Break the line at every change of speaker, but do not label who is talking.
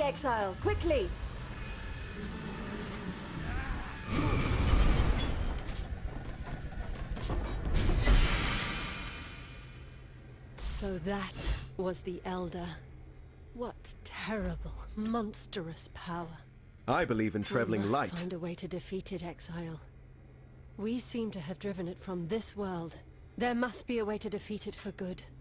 the exile, quickly! So that was the Elder. What terrible, monstrous power.
I believe in traveling
We
light.
must find a way to defeat it, Exile. We seem to have driven it from this world. There must be a way to defeat it for good.